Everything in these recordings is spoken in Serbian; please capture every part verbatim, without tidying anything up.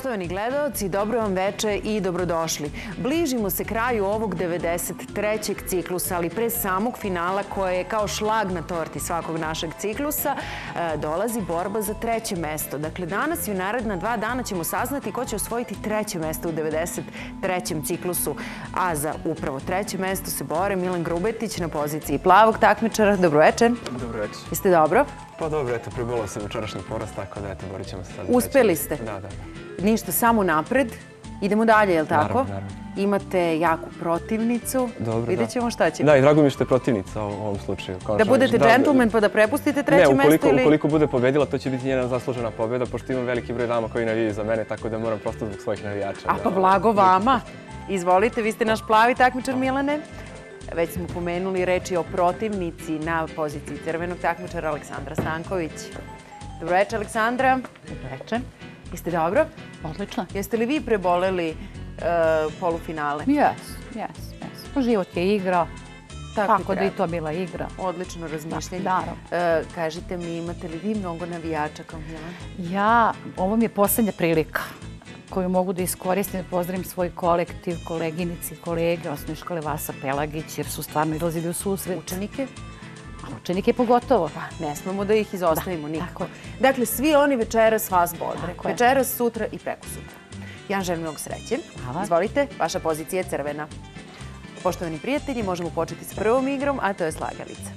Poštovani gledaoci, dobro vam veče i dobrodošli. Bližimo se kraju ovog devedeset trećeg ciklusa, ali pre samog finala koje je kao šlag na torti svakog našeg ciklusa, dolazi borba za treće mesto. Dakle, danas i u naredna dva dana ćemo saznati ko će osvojiti treće mesto u devedeset trećem ciklusu. A za upravo treće mesto se bore Milan Grubetić na poziciji plavog takmičara. Dobro večer. Dobro večer. Jeste dobro? Pa dobro, eto, prebolao sam jučerašnji poraz, tako da eto, borit ćemo se sad. Uspeli ste? Da, da. Ništa, samo napred. Idemo dalje, je li tako? Naravno, naravno. Imate jaku protivnicu. Dobro, da. Vidjet ćemo šta će. Da, i drago mi je što je protivnica u ovom slučaju. Da budete džentlmen pa da prepustite treće mesto ili... Ne, ukoliko bude pobedila, to će biti njena zaslužena pobeda, pošto imam veliki broj dama koji navijaju za mene, tako da moram prosto zbog svojih navijača. A pa blago vama. Izvolite, vi ste naš plavi takmičar, Milane. Već smo pomenuli reči o protivnici na poziciji crvenog takmičara Aleksandra Stanković. Dobro večer, Aleksandra. Dobro večer. Jeste dobro? Odlično. Jeste li vi preboleli polufinale? Jes, jes, jes. Život je igra, tako da i to bila igra. Odlično razmišljenje. Naravno. Kažite mi, imate li vi mnogo navijača kao Milan? Ja, ovo mi je posljednja prilika koju mogu da iskoristim, pozdravim svoj kolektiv, koleginici, kolege, osnovne škole Vasa Pelagić, jer su stvarno izlazili u susret. Učenike? A učenike pogotovo. Pa, ne smemo da ih izostavimo nikako. Dakle, svi oni večeras vas bodre. Večeras, sutra i preko sutra. Ja vam želim mnogo sreće. Hvala. Izvolite, vaša pozicija je crvena. Poštovani prijatelji, možemo početi s prvom igrom, a to je slagalica.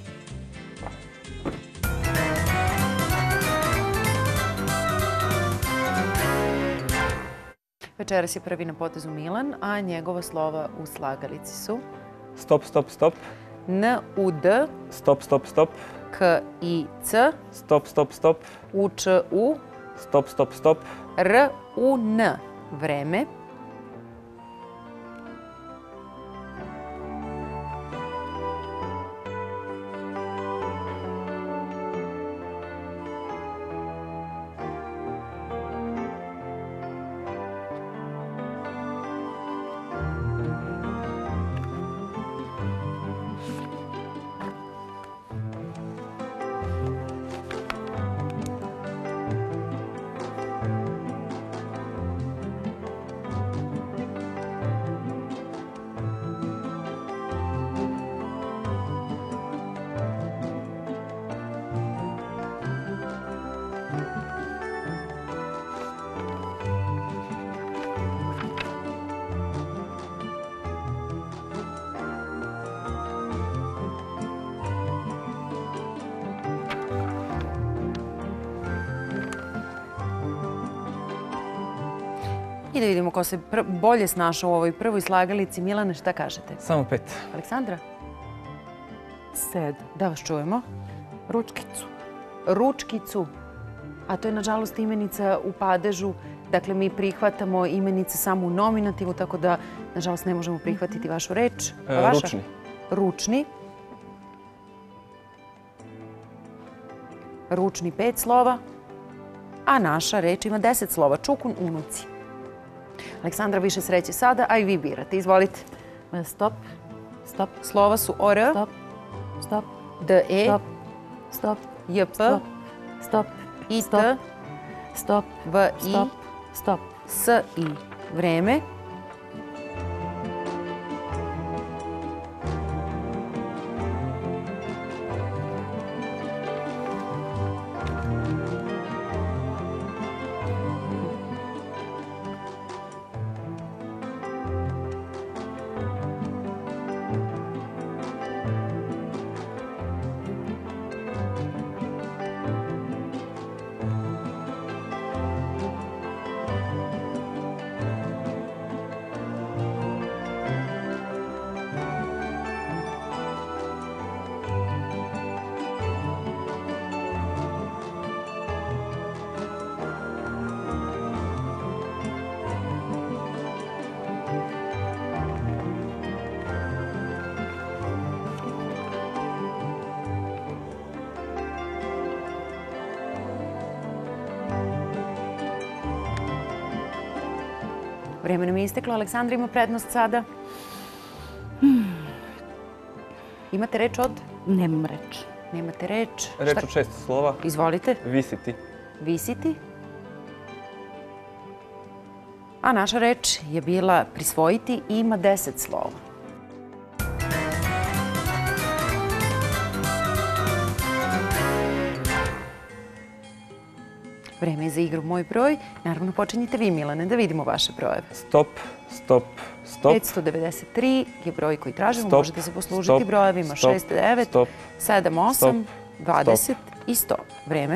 Večeras je prvi na potezu Milan, a njegova slova u slagalici su... Stop, stop, stop. N, U, D. Stop, stop, stop. K, I, C. Stop, stop, stop. U, Č, U. Stop, stop, stop. R, U, N. Vreme. I da vidimo ko se bolje snašao u ovoj prvoj slagalici. Milane, šta kažete? Samo pet. Aleksandra? Sedam. Da vas čujemo. Ručkicu. Ručkicu. A to je, nažalost, imenica u padežu. Dakle, mi prihvatamo imenice samo u nominativu, tako da, nažalost, ne možemo prihvatiti vašu reč. Ručni. Ručni. Ručni pet slova. A naša reč ima deset slova. Čukun unuci. Aleksandra, više sreće sada, a i vi birate. Izvolite. Stop. Stop. Slova su O R. Stop. Stop. D E. Stop. Stop. J P. Stop. I T. Stop. V I. Stop. Stop. S I. Vreme. Vreme nam je isteklo. Aleksandra ima prednost sada. Imate reč od? Nemam reč. Nemate reč. Reč od šest slova. Izvolite. Visiti. Visiti. A naša reč je bila prisvojiti i ima deset slova. Vreme je za igru Moj broj. Naravno, počinjite vi, Milane, da vidimo vaše brojeve. Stop, stop, stop. petsto devedeset tri je broj koji tražimo. Stop, Možete se poslužiti stop, brojevima stop, šest, devet, stop, sedam, osam, stop, dvadeset i sto. Vreme.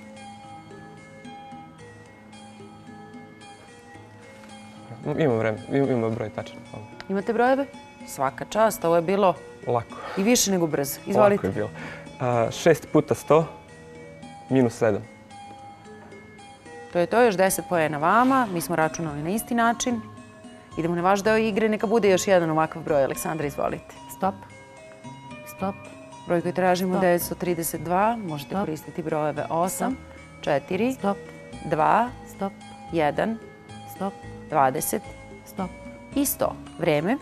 Imamo vreme, imamo broj tačan. Imate brojeve? Svaka čast, ovo je bilo Lako. i više nego brzo. Lako Izvolite. je bilo. A, šest puta sto minus sedam. To je to, još deset poena vama. Mi smo računali na isti način. Idemo na vaš deo igre. Neka bude još jedan ovakav broj. Aleksandra, izvolite. Stop. Stop. Broj koji tražimo Stop. devetsto trideset dva. Možete Stop. koristiti brojeve osam, četiri, Stop. dva, Stop. jedan, Stop. dvadeset Stop. i sto. Vreme.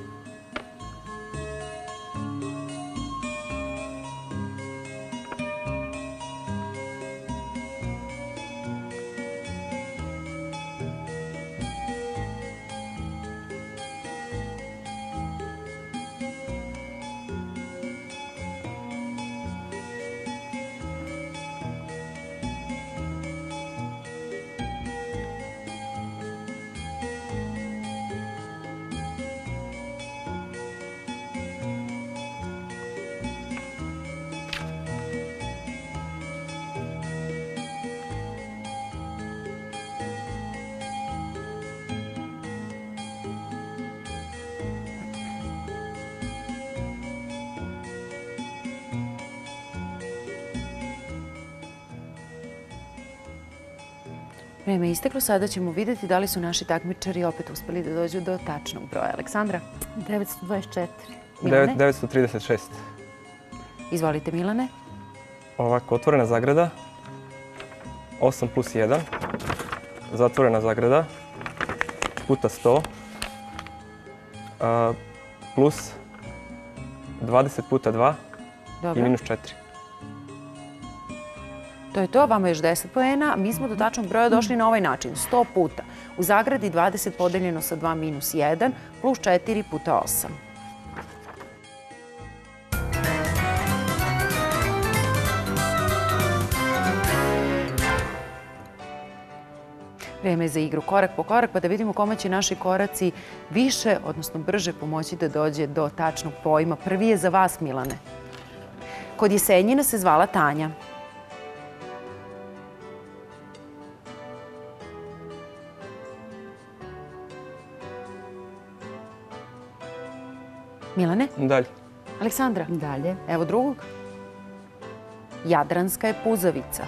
Vreme je isteklo, sada ćemo vidjeti da li su naši takmičari opet uspeli da dođu do tačnog broja. Aleksandra, devetsto dvadeset četiri. Milane, devetsto trideset šest. izvolite Milane. Ovako, otvorena zagrada. osam plus jedan. Zatvorena zagrada. Puta sto. A, plus dvadeset puta dva i Dobro, minus četiri. to je to, vama još deset poena. Mi smo do tačnog broja došli na ovaj način, sto puta. U zagradi dvadeset podeljeno sa dva minus jedan plus četiri puta osam. Vreme je za igru korak po korak, pa da vidimo kome će naši koraci više, odnosno brže pomoći da dođe do tačnog pojma. Prvi je za vas, Milane. Kod Jesenjina se zvala Tanja. Milane? Dalje. Aleksandra? Dalje. Evo drugog. Jadranska je puzavica.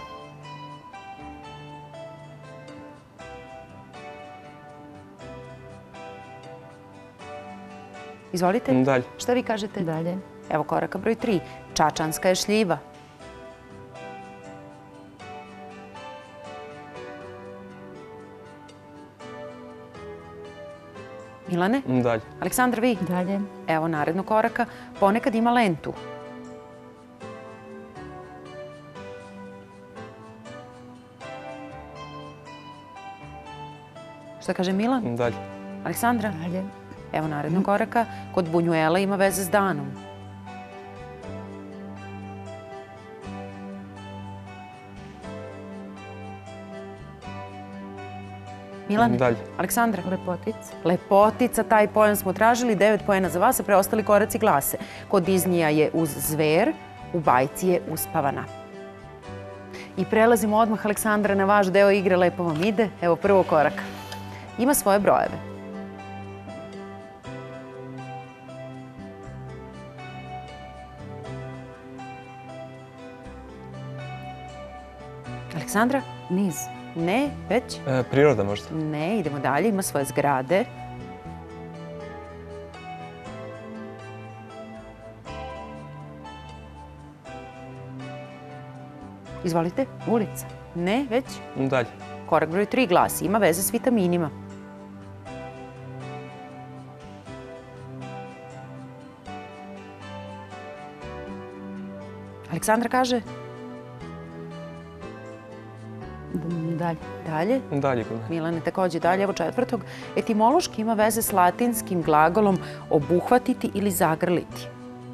Izvolite. Dalje. Šta vi kažete? Dalje. Evo koraka broj tri. Čačanska je šljiva. Milane? Dalje. Aleksandra, vi? Dalje. Evo narednog koraka. Ponekad ima lentu. Šta kaže Milan? Dalje. Aleksandra? Dalje. Evo narednog koraka. Kod Bunjuela ima veze s danom. Milan? Dalje. Aleksandra? Lepotica. Lepotica, taj pojam smo tražili, devet poena za vas, a preostali koraci glase. Kod Diznija je uz zver, u bajci je uspavana. I prelazimo odmah, Aleksandra, na vaš deo igre. Lepo vam ide. Evo prvo koraka. Ima svoje brojeve. Aleksandra? Niz. Ne, već? E, priroda možda. Ne, idemo dalje. Ima svoje zgrade. Izvolite. Ulica. Ne, već? Dalje. Korak broj tri glasi. Ima veze s vitaminima. Aleksandra kaže? dalje. Dalje? Dalje kod mene. Milane, takođe dalje. Evo četvrtog. Etimološki ima veze s latinskim glagolom obuhvatiti ili zagrliti.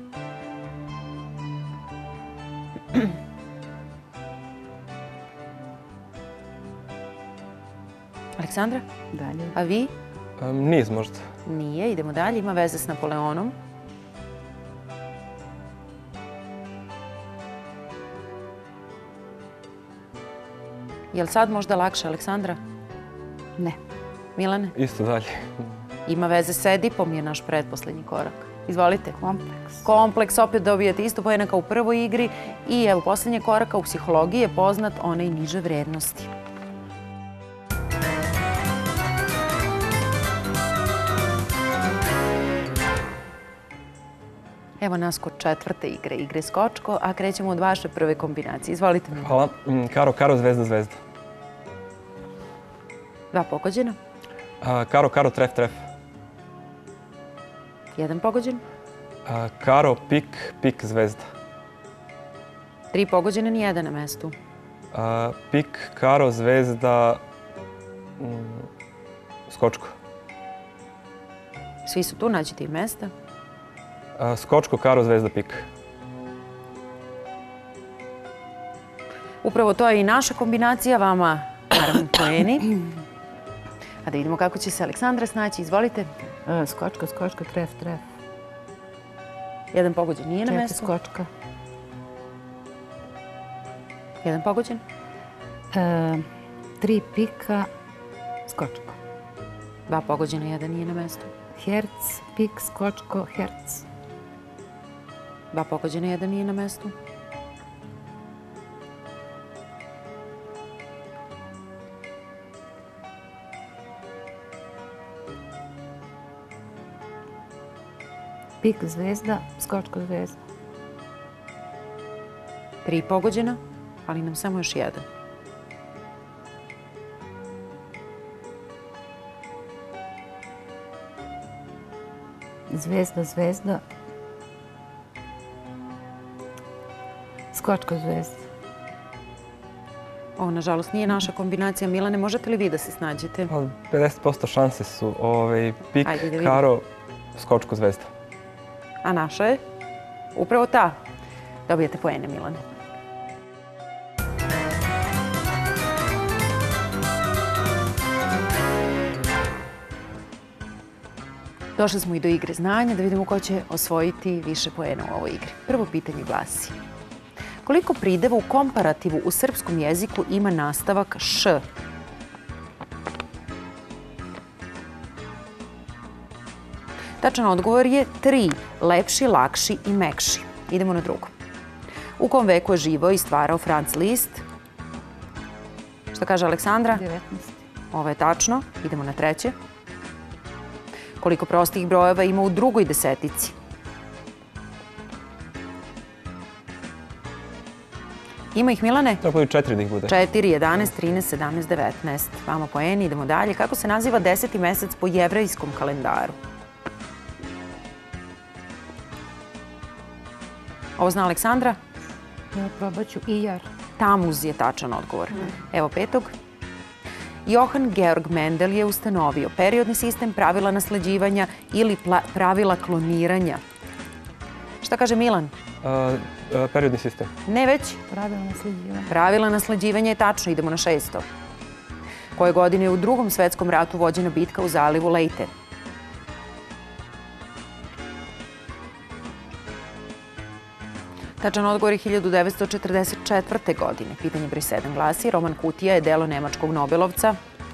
Aleksandra? Dalje. A vi? Um, niz možda. Nije. Idemo dalje. Ima veze s Napoleonom. Je li sad možda lakše, Aleksandra? Ne. Milane? Isto dalje. Ima veze s Edipom, je naš pretposlednji korak. Izvolite. Kompleks. Kompleks, opet dobijete isto poena kao u prvoj igri. I evo, poslednje koraka u psihologiji je poznat onaj niže vrednosti. Evo nas kod četvrte igre, igre skočko, a krećemo od vaše prve kombinacije. Izvolite mi. Hvala. Mm, Karo, karo, zvezda, zvezda. Dva pogođena. A, Karo, karo, tref, tref. Jedan pogođen. A, Karo, pik, pik, zvezda. Tri pogođena, ni jedan na mestu. A, Pik, karo, zvezda, mm, skočko. Svi su tu, nađite i mesta. A, Skočko, karo, zvezda, pik. Upravo to je i naša kombinacija, vama naravno poeni. A da vidimo kako će se Aleksandra snaći. Izvolite. E, skočka, skočka, tref, tref. Jedan pogođen nije na Četiri mestu. skočka. Jedan pogođen. E, tri pika, skočko. Dva pogođena, jedan nije na mestu. Herc, pik, skočko, herc. Dva pogođena, jedan nije na mestu. Pik, zvezda, skočko, zvezda. Tri pogođena, ali nam samo još jedan. Zvezda, zvezda. Skočko, zvezda. Ovo, nažalost, nije naša kombinacija. Milane, možete li vi da se snađete? Ali pedeset posto šanse su ovaj, pik, Ajde da vidimo. karo, skočko, zvezda. A naša je? Upravo ta. Dobijete poene, Milane. Došli smo i do igre znanja, da vidimo ko će osvojiti više poena u ovoj igri. Prvo pitanje glasi. Koliko prideva u komparativu u srpskom jeziku ima nastavak š? Tačan odgovor je tri. Lepši, lakši i mekši. Idemo na drugo. U kom veku je živao i stvarao Franz Liszt? Šta kaže Aleksandra? devetnaest. Ovo je tačno. Idemo na treće. Koliko prostih brojeva ima u drugoj desetici? Ima ih, Milane? Treba i četiri da ih bude. četiri, jedanaest, trinaest, sedamnaest, devetnaest. Vama poeni, idemo dalje. Kako se naziva deseti mesec po jevrejskom kalendaru? Ovo zna Aleksandra? Ja probat ću Ijar. Tamuz je tačan odgovor. Evo petog. Johann Georg Mendel je ustanovio periodni sistem, pravila nasleđivanja ili pravila kloniranja. Šta kaže Milan? A, a, periodni sistem. Ne već. Pravila nasleđivanja. Pravila nasleđivanja je tačno. Idemo na šesto. Koje godine je u drugom svetskom ratu vođena bitka u zalivu Leyte? Tačan odgovor je hiljadu devetsto četrdeset četvrte. godine. Pitanje broj sedam glasi. Roman Kutija je delo nemačkog nobelovca.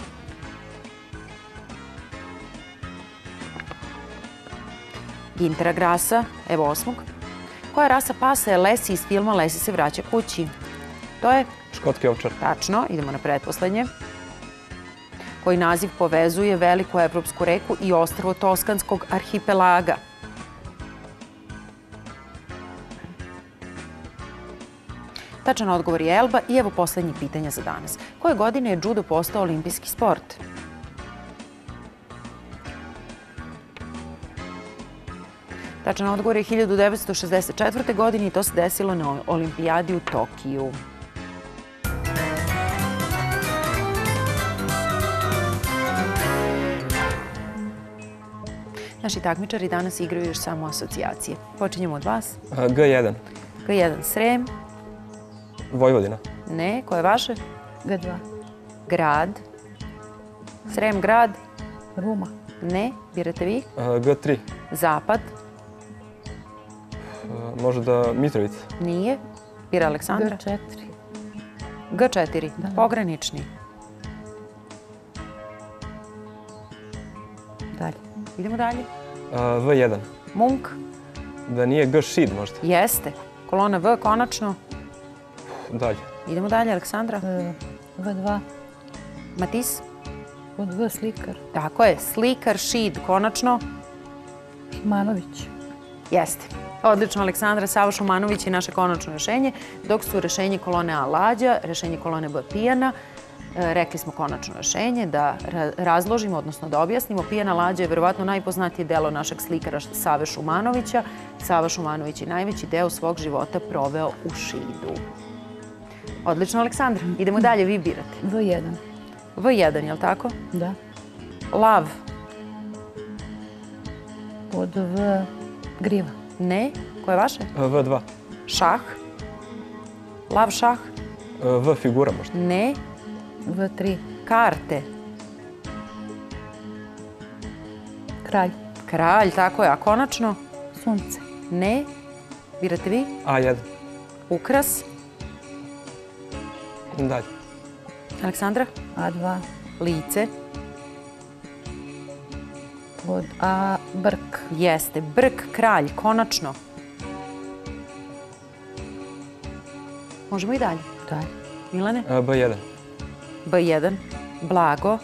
Gintera Grasa, evo osmog. Koja rasa pasa je Lesi iz filma Lesi se vraća kući? To je Škotski ovčar. tačno. Idemo na pretposlednje. Koji naziv povezuje veliku evropsku reku i ostrvo Toskanskog arhipelaga? Tačan odgovor je Elba. I evo poslednje pitanja za danas. Koje godine je judo postao olimpijski sport? Tačan odgovor je hiljadu devetsto šezdeset četvrte. godine i to se desilo na olimpijadi u Tokiju. Naši takmičari danas igraju još samo asocijacije. Počinjemo od vas. G jedan. G jedan Srem. Vojvodina. Ne. Ko je vaše? G dva. Grad. Srem grad. Ruma. Ne. Birate vi. G tri. Zapad. Možda Mitrovica. Nije. Bira Aleksandra. G četiri. G četiri. Pogranični. Dalje. Idemo dalje. V jedan. Munk. Da nije G šid možda. Jeste. Kolona V, konačno. Dalje. Idemo dalje, Aleksandra. V dva. Matis. Pod V slikar. Tako je. Slikar, šid, konačno. Šumanović. Jeste. Odlično, Aleksandra. Sava Šumanović je naše konačno rešenje, dok su rešenje kolone A Lađa, rešenje kolone B Pijana. Rekli smo konačno rešenje da razložimo, odnosno da objasnimo. Pijana Lađa je verovatno najpoznatije delo našeg slikara Save Šumanovića. Sava Šumanović je najveći deo svog života proveo u šidu. Odlično, Aleksandra. Idemo dalje, vi birate. V jedan. V jedan, je li tako? Da. Lav. Pod V griva. Ne. Ko je vaše? V dva. Šah. Lav šah. V figura možda. Ne. V tri. Karte. Kralj. Kralj, tako je. A konačno? Sunce. Ne. Birate vi? A jedan. Ukras. Dalje. Aleksandra? A dva. Lice. Pod A brk. Jeste. Brk, kralj, konačno. Možemo i dalje. Dalje. Milane? B jedan. B jedan. Blago.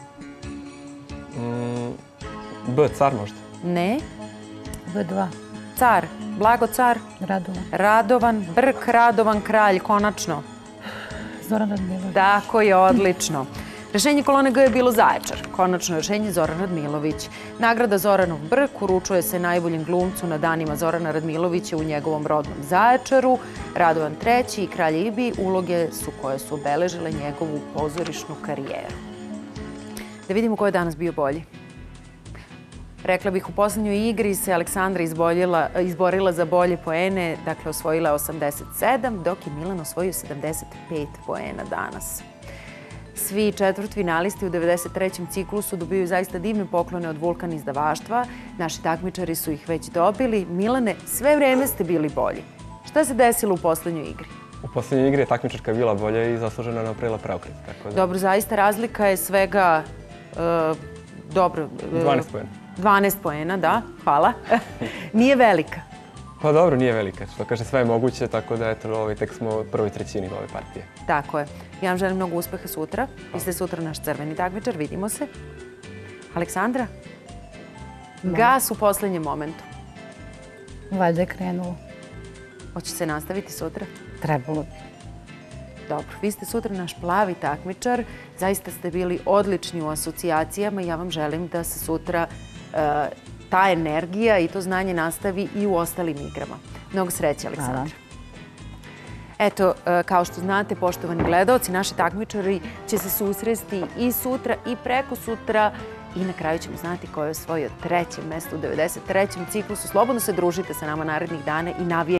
B car možda. Ne. V dva. Car. Blago car. Radovan. Radovan. Brk, Radovan, kralj, konačno. Zoran Radmilović. Tako je, odlično. Rešenje kolone G je bilo Zaječar. Konačno rešenje Zoran Radmilović. Nagrada Zoranov brk uručuje se najboljem glumcu na danima Zorana Radmilovića u njegovom rodnom Zaječaru. Radovan treći i Kralj Ibi uloge su koje su obeležile njegovu pozorišnu karijeru. Da vidimo ko je danas bio bolji. Rekla bih, u poslednjoj igri se Aleksandra izborila za bolje poene, dakle osvojila je osamdeset sedam, dok je Milan osvojio sedamdeset pet poena danas. Svi četvrtfinalisti u devedeset trećem ciklusu dobiju zaista divne poklone od Vulkan izdavaštva. Naši takmičari su ih već dobili. Milane, sve vreme ste bili bolji. Šta se desilo u poslednjoj igri? U poslednjoj igri je takmičarka bila bolja i zasluženo je napravila preokret. Dobro, zaista razlika je svega dobro... dvanaest poena. dvanaest poena, da. Hvala. Nije velika. Pa dobro, nije velika. Što kaže, sve je moguće, tako da eto, tek smo u prvoj trećini ove partije. Tako je. Ja vam želim mnogo uspeha sutra. Vi ste sutra naš crveni takmičar, vidimo se. Aleksandra? Gas u poslednjem momentu. Valjda je krenulo. Hoće se nastaviti sutra? Trebalo bi. Dobro, vi ste sutra naš plavi takmičar. Zaista ste bili odlični u asocijacijama i ja vam želim da se sutra ta energija i to znanje nastavi i u ostalim igrama. Mnogo sreće, Aleksandra. Eto, kao što znate, poštovani gledaoci, naši takmičari će se susresti i sutra i preko sutra i na kraju ćemo znati ko je osvojio treće mesto u devedeset trećem ciklusu. Slobodno se družite sa nama narednih dana i navijajte